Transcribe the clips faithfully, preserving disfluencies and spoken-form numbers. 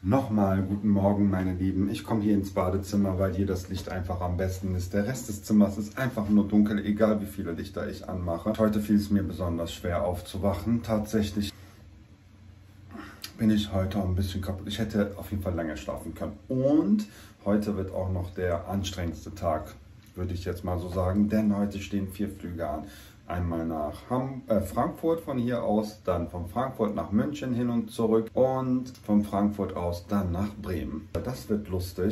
Nochmal guten Morgen, meine Lieben. Ich komme hier ins Badezimmer, weil hier das Licht einfach am besten ist. Der Rest des Zimmers ist einfach nur dunkel, egal wie viele Lichter ich anmache. Heute fiel es mir besonders schwer aufzuwachen. Tatsächlich bin ich heute auch ein bisschen kaputt. Ich hätte auf jeden Fall länger schlafen können. Und heute wird auch noch der anstrengendste Tag, würde ich jetzt mal so sagen. Denn heute stehen vier Flüge an. Einmal nach Ham äh, Frankfurt von hier aus, dann von Frankfurt nach München hin und zurück und von Frankfurt aus dann nach Bremen. Das wird lustig.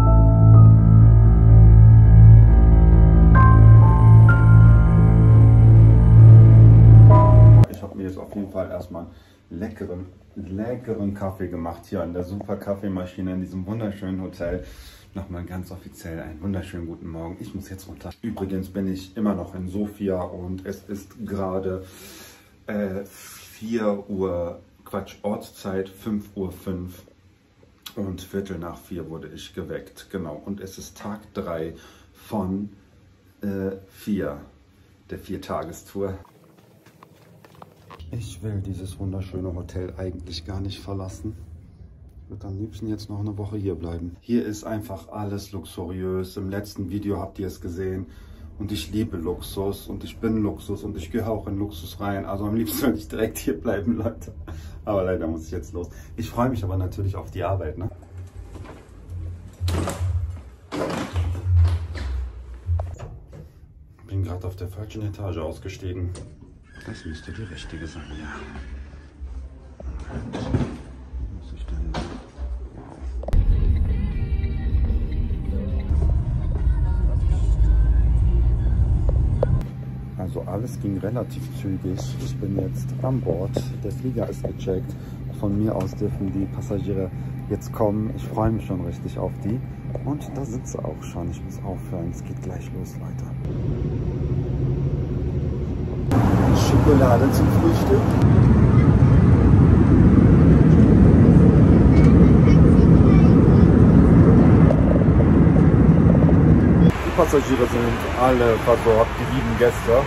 Ich habe mir jetzt auf jeden Fall erstmal leckeren, leckeren Kaffee gemacht hier an der super Kaffeemaschine in diesem wunderschönen Hotel. Nochmal ganz offiziell einen wunderschönen guten Morgen. Ich muss jetzt runter. Übrigens bin ich immer noch in Sofia und es ist gerade äh, vier Uhr, Quatsch, Ortszeit, fünf Uhr fünf und Viertel nach vier wurde ich geweckt. Genau, und es ist Tag drei von äh, vier, der Viertagestour. Ich will dieses wunderschöne Hotel eigentlich gar nicht verlassen. Ich würde am liebsten jetzt noch eine Woche hier bleiben. Hier ist einfach alles luxuriös. Im letzten Video habt ihr es gesehen. Und ich liebe Luxus und ich bin Luxus und ich gehöre auch in Luxus rein. Also am liebsten würde ich direkt hier bleiben, Leute. Aber leider muss ich jetzt los. Ich freue mich aber natürlich auf die Arbeit, ne? Bin gerade auf der falschen Etage ausgestiegen. Das müsste die richtige sein, ja. Also alles ging relativ zügig. Ich bin jetzt an Bord. Der Flieger ist gecheckt. Von mir aus dürfen die Passagiere jetzt kommen. Ich freue mich schon richtig auf die. Und da sind sie auch schon. Ich muss aufhören. Es geht gleich los, Leute. Schokolade zum Frühstück. Die Passagiere sind alle versorgt, die lieben Gäste.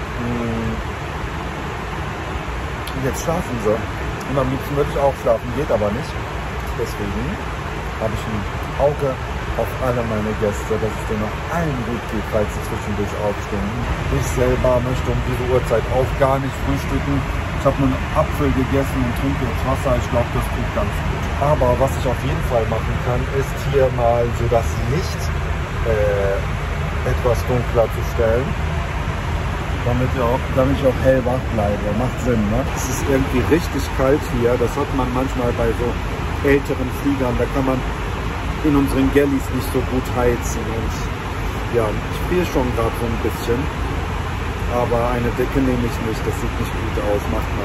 Und jetzt schlafen sie. Und am liebsten würde ich auch schlafen, geht aber nicht. Deswegen habe ich ein Auge auf alle meine Gäste, dass es denen noch allen gut geht, falls sie zwischendurch aufstehen. Ich selber möchte um diese Uhrzeit auch gar nicht frühstücken. Ich habe nur einen Apfel gegessen und trinke jetzt Wasser. Ich glaube, das tut ganz gut. Aber was ich auf jeden Fall machen kann, ist hier mal so das Licht äh, etwas dunkler zu stellen. Damit ich, auch, damit ich auch hellwach bleibe. Macht Sinn, ne? Es ist irgendwie richtig kalt hier. Das hat man manchmal bei so älteren Fliegern. Da kann man in unseren Galleys nicht so gut heizen. Und ja, ich friere schon gerade so ein bisschen. Aber eine Decke nehme ich nicht. Das sieht nicht gut aus. Macht man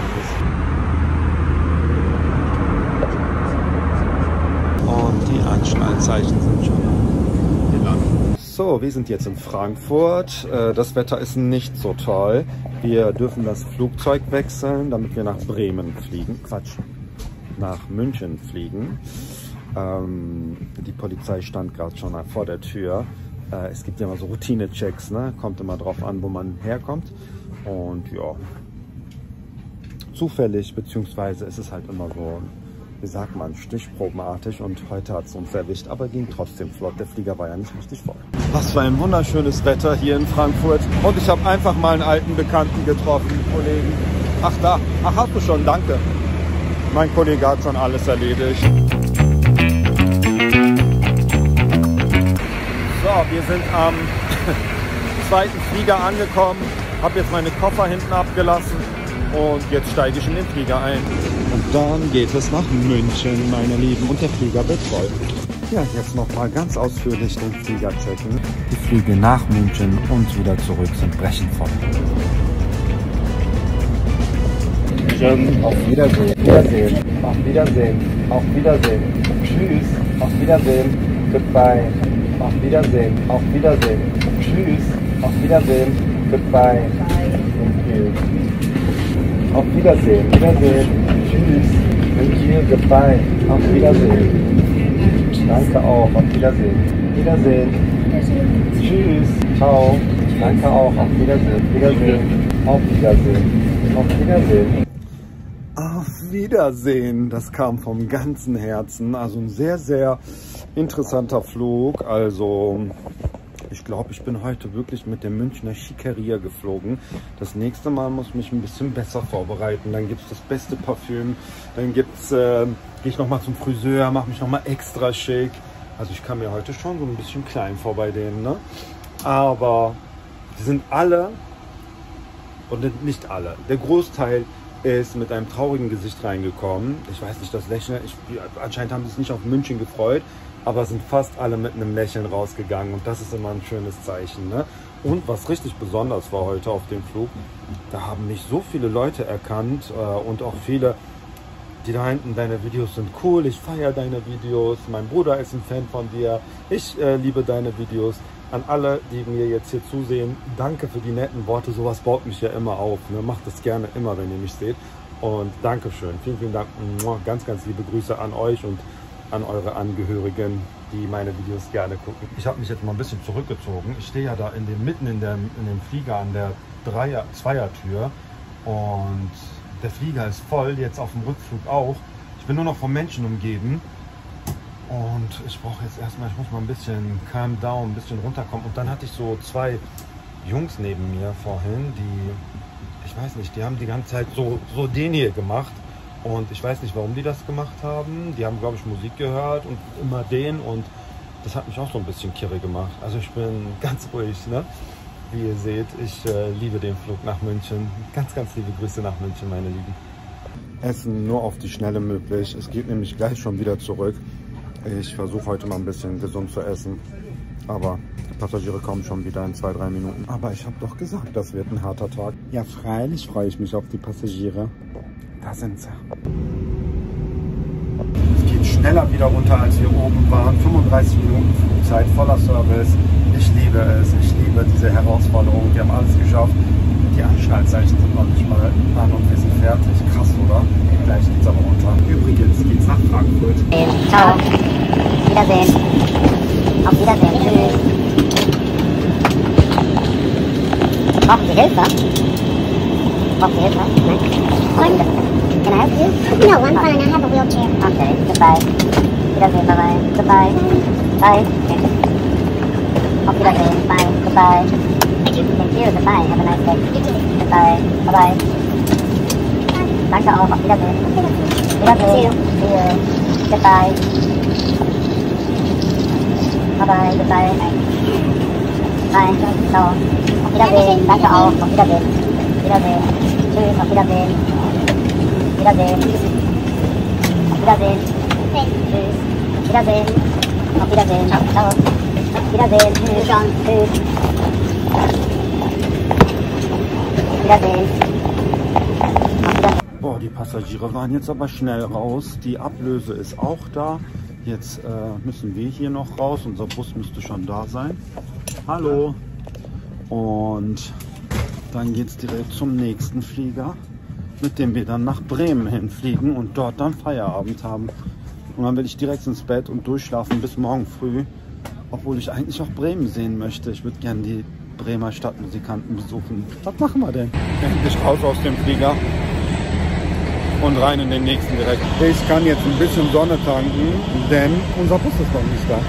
nicht. Und die Anschnallzeichen sind schon gelandet. So, wir sind jetzt in Frankfurt. Das Wetter ist nicht so toll. Wir dürfen das Flugzeug wechseln, damit wir nach Bremen fliegen. Quatsch, nach München fliegen. Ähm, die Polizei stand gerade schon vor der Tür. Äh, es gibt ja immer so Routine-Checks, ne? Kommt immer drauf an, wo man herkommt. Und ja, zufällig, beziehungsweise ist es halt immer so, wie sagt man, stichprobenartig. Und heute hat es uns erwischt, aber ging trotzdem flott. Der Flieger war ja nicht richtig voll. Was für ein wunderschönes Wetter hier in Frankfurt. Und ich habe einfach mal einen alten Bekannten getroffen, Kollegen. Ach da, ach hast du schon, danke. Mein Kollege hat schon alles erledigt. So, wir sind am zweiten Flieger angekommen. Habe jetzt meine Koffer hinten abgelassen und jetzt steige ich in den Flieger ein. Und dann geht es nach München, meine Lieben, und der Flieger wird voll. Ja, jetzt noch mal ganz ausführlich den Flieger checken. Die Flüge nach München und wieder zurück sind brechend voll. Auf Wiedersehen, Wiedersehen, auf Wiedersehen, auf Wiedersehen, tschüss, auf Wiedersehen, goodbye, auf Wiedersehen, auf Wiedersehen, tschüss, auf Wiedersehen, goodbye, thank you. Auf Wiedersehen, Wiedersehen, tschüss, thank you, goodbye, auf Wiedersehen, danke auch, auf Wiedersehen, Wiedersehen, tschüss, ciao, danke auch, auf Wiedersehen, Wiedersehen, auf Wiedersehen, auf Wiedersehen. Auf Wiedersehen. Das kam vom ganzen Herzen. Also ein sehr, sehr interessanter Flug. Also ich glaube, ich bin heute wirklich mit dem Münchner Schickeria geflogen. Das nächste Mal muss ich mich ein bisschen besser vorbereiten. Dann gibt es das beste Parfüm. Dann gibt's, äh, gehe ich nochmal zum Friseur, mache mich nochmal extra schick. Also ich kam mir heute schon so ein bisschen klein vor bei denen, ne? Aber die sind alle, und nicht alle, der Großteil ist mit einem traurigen Gesicht reingekommen. Ich weiß nicht, das Lächeln, ich, anscheinend haben sie sich nicht auf München gefreut, aber sind fast alle mit einem Lächeln rausgegangen und das ist immer ein schönes Zeichen, ne? Und was richtig besonders war heute auf dem Flug, da haben mich so viele Leute erkannt äh, und auch viele, die da hinten, deine Videos sind cool, ich feiere deine Videos, mein Bruder ist ein Fan von dir, ich äh, liebe deine Videos. An alle, die mir jetzt hier zusehen, danke für die netten Worte, sowas baut mich ja immer auf, ne? Macht das gerne immer, wenn ihr mich seht und Dankeschön, vielen, vielen Dank, ganz, ganz liebe Grüße an euch und an eure Angehörigen, die meine Videos gerne gucken. Ich habe mich jetzt mal ein bisschen zurückgezogen, ich stehe ja da in dem, mitten in, der, in dem Flieger an der Dreier-, Zweiertür und der Flieger ist voll, jetzt auf dem Rückflug auch. Ich bin nur noch von Menschen umgeben. Und ich brauche jetzt erstmal, ich muss mal ein bisschen calm down, ein bisschen runterkommen. Und dann hatte ich so zwei Jungs neben mir vorhin, die, ich weiß nicht, die haben die ganze Zeit so, so den hier gemacht. Und ich weiß nicht, warum die das gemacht haben. Die haben, glaube ich, Musik gehört und immer den. Und das hat mich auch so ein bisschen kirre gemacht. Also ich bin ganz ruhig, ne? Wie ihr seht, ich äh, liebe den Flug nach München. Ganz, ganz liebe Grüße nach München, meine Lieben. Essen nur auf die Schnelle möglich. Es geht nämlich gleich schon wieder zurück. Ich versuche heute mal ein bisschen gesund zu essen, aber die Passagiere kommen schon wieder in zwei, drei Minuten. Aber ich habe doch gesagt, das wird ein harter Tag. Ja, freilich freue ich mich auf die Passagiere. Da sind sie. Es geht schneller wieder runter, als wir oben waren. fünfunddreißig Minuten Flugzeit, voller Service. Ich liebe es, ich liebe diese Herausforderung. Wir haben alles geschafft. Die Anschnallzeichen sind noch nicht mal an und wir sind fertig. Krass, oder? Gleich geht's aber runter. Übrigens geht's nach Frankfurt. Ciao. Wiedersehen. Auf Wiedersehen. Tschüss. Brauchen Sie Hilfe? Brauchen Sie Hilfe? Pardon? Can I help you? No, I'm fine. I have a wheelchair. Okay, goodbye. Wiedersehen, bye bye. Goodbye. Bye. Okay. Auf Wiedersehen. Bye. Goodbye. Thank you. Thank you. Goodbye. Have a nice day. You too. Goodbye. Bye bye. Danke auch. Auf Wiedersehen. Wiedersehen. See you. Goodbye. Bye bye. Goodbye. Bye. Ciao. Auf Wiedersehen. Danke auch. Auf Wiedersehen. Wiedersehen. Tschüss. Auf Wiedersehen. Wiedersehen. Auf Wiedersehen. Tschüss. Wiedersehen. Auf Wiedersehen. Ciao. Ciao. Wiedersehen. Tschüss. Tschüss. Wiedersehen. Boah, die Passagiere waren jetzt aber schnell raus. Die Ablöse ist auch da. Jetzt äh, müssen wir hier noch raus. Unser Bus müsste schon da sein. Hallo. Und dann geht es direkt zum nächsten Flieger, mit dem wir dann nach Bremen hinfliegen und dort dann Feierabend haben. Und dann will ich direkt ins Bett und durchschlafen bis morgen früh. Obwohl ich eigentlich auch Bremen sehen möchte. Ich würde gerne die Bremer Stadtmusikanten besuchen. Was machen wir denn? Endlich raus aus dem Flieger und rein in den nächsten direkt. Ich kann jetzt ein bisschen Sonne tanken, denn unser Bus ist noch nicht da.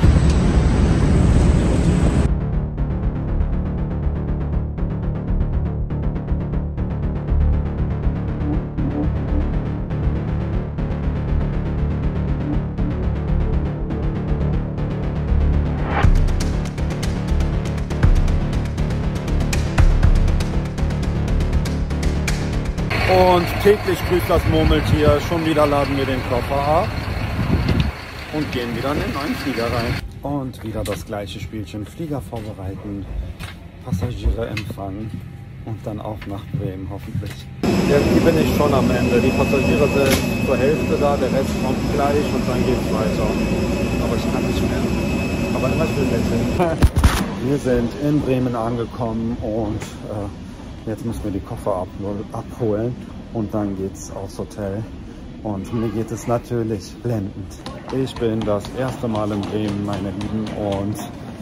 Und täglich grüßt das Murmeltier. Schon wieder laden wir den Koffer ab und gehen wieder in den neuen Flieger rein. Und wieder das gleiche Spielchen. Flieger vorbereiten, Passagiere empfangen und dann auch nach Bremen hoffentlich. Jetzt hier bin ich schon am Ende. Die Passagiere sind zur Hälfte da, der Rest kommt gleich und dann geht es weiter. Aber ich kann nicht mehr. Aber immer schön lächeln. Wir sind in Bremen angekommen und äh, jetzt müssen wir die Koffer abholen und dann geht's aufs Hotel. Und mir geht es natürlich blendend. Ich bin das erste Mal in Bremen, meine Lieben, und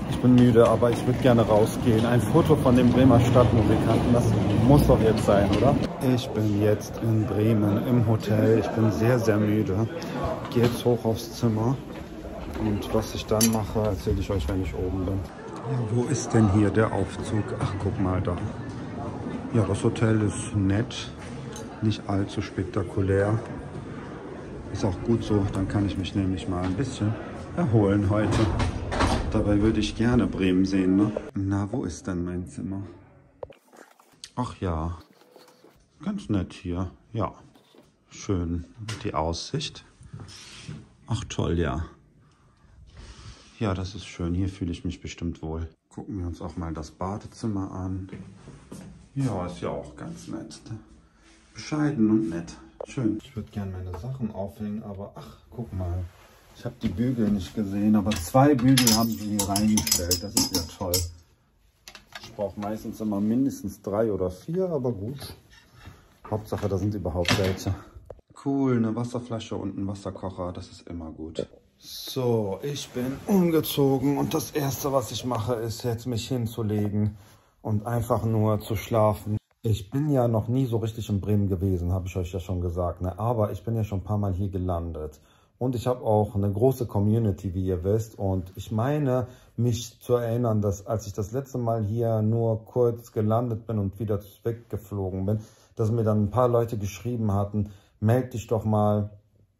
Ich bin müde, aber ich würde gerne rausgehen. Ein Foto von dem Bremer Stadtmusikanten, das muss doch jetzt sein, oder? Ich bin jetzt in Bremen im Hotel. Ich bin sehr, sehr müde. Ich gehe jetzt hoch aufs Zimmer. Und was ich dann mache, erzähle ich euch, wenn ich oben bin. Ja, wo ist denn hier der Aufzug? Ach, guck mal da. Ja, das Hotel ist nett. Nicht allzu spektakulär. Ist auch gut so. Dann kann ich mich nämlich mal ein bisschen erholen heute. Dabei würde ich gerne Bremen sehen, ne? Na, wo ist denn mein Zimmer? Ach ja, ganz nett hier. Ja, schön. Die Aussicht. Ach toll, ja. Ja, das ist schön. Hier fühle ich mich bestimmt wohl. Gucken wir uns auch mal das Badezimmer an. Ja, ist ja auch ganz nett. Bescheiden und nett. Schön. Ich würde gerne meine Sachen aufhängen, aber ach, guck mal. Ich habe die Bügel nicht gesehen, aber zwei Bügel haben sie hier reingestellt. Das ist ja toll. Ich brauche meistens immer mindestens drei oder vier, aber gut. Hauptsache, da sind überhaupt welche. Cool, eine Wasserflasche und ein Wasserkocher, das ist immer gut. So, ich bin umgezogen und das Erste, was ich mache, ist jetzt mich hinzulegen und einfach nur zu schlafen. Ich bin ja noch nie so richtig in Bremen gewesen, habe ich euch ja schon gesagt, ne? Aber ich bin ja schon ein paar Mal hier gelandet. Und ich habe auch eine große Community, wie ihr wisst. Und ich meine, mich zu erinnern, dass als ich das letzte Mal hier nur kurz gelandet bin und wieder weggeflogen bin, dass mir dann ein paar Leute geschrieben hatten, meld dich doch mal.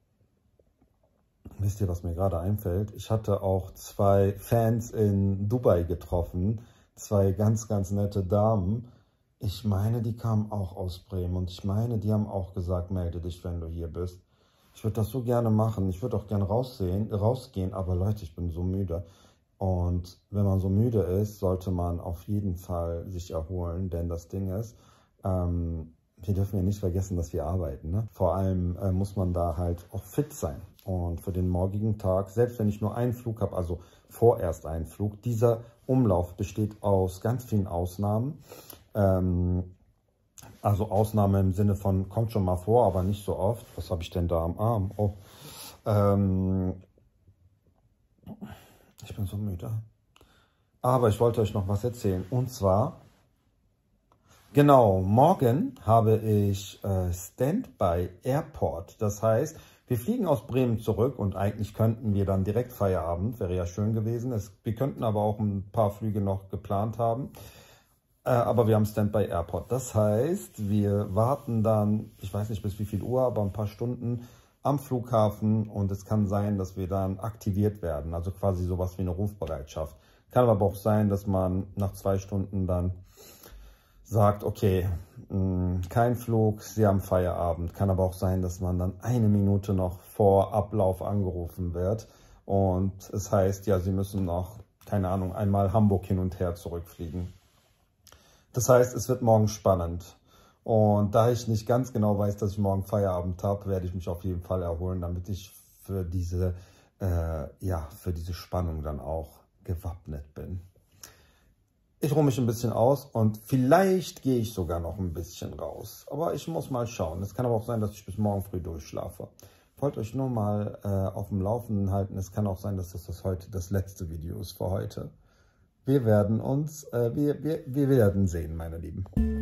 Wisst ihr, was mir gerade einfällt? Ich hatte auch zwei Fans in Dubai getroffen. Zwei ganz, ganz nette Damen. Ich meine, die kamen auch aus Bremen. Und ich meine, die haben auch gesagt, melde dich, wenn du hier bist. Ich würde das so gerne machen. Ich würde auch gerne raussehen, rausgehen, aber Leute, ich bin so müde. Und wenn man so müde ist, sollte man auf jeden Fall sich erholen, denn das Ding ist, ähm, wir dürfen ja nicht vergessen, dass wir arbeiten, ne? Vor allem äh, muss man da halt auch fit sein. Und für den morgigen Tag, selbst wenn ich nur einen Flug habe, also vorerst einen Flug, dieser Umlauf besteht aus ganz vielen Ausnahmen. Ähm, Also Ausnahme im Sinne von, kommt schon mal vor, aber nicht so oft. Was habe ich denn da am Arm? Oh, ähm, ich bin so müde. Aber ich wollte euch noch was erzählen. Und zwar, genau, morgen habe ich äh, Standby Airport. Das heißt, wir fliegen aus Bremen zurück und eigentlich könnten wir dann direkt Feierabend. Wäre ja schön gewesen. Es, wir könnten aber auch ein paar Flüge noch geplant haben. Aber wir haben Standby Airport. Das heißt, wir warten dann, ich weiß nicht bis wie viel Uhr, aber ein paar Stunden am Flughafen und es kann sein, dass wir dann aktiviert werden. Also quasi sowas wie eine Rufbereitschaft. Kann aber auch sein, dass man nach zwei Stunden dann sagt, okay, mh, kein Flug, Sie haben Feierabend. Kann aber auch sein, dass man dann eine Minute noch vor Ablauf angerufen wird. Und es heißt, ja, Sie müssen noch, keine Ahnung, einmal Hamburg hin und her zurückfliegen. Das heißt, es wird morgen spannend. Und da ich nicht ganz genau weiß, dass ich morgen Feierabend habe, werde ich mich auf jeden Fall erholen, damit ich für diese, äh, ja, für diese Spannung dann auch gewappnet bin. Ich ruhe mich ein bisschen aus und vielleicht gehe ich sogar noch ein bisschen raus. Aber ich muss mal schauen. Es kann aber auch sein, dass ich bis morgen früh durchschlafe. Ich wollte euch nur mal äh, auf dem Laufenden halten. Es kann auch sein, dass das, das heute das letzte Video ist für heute. Wir werden uns, äh, wir, wir, wir werden sehen, meine Lieben.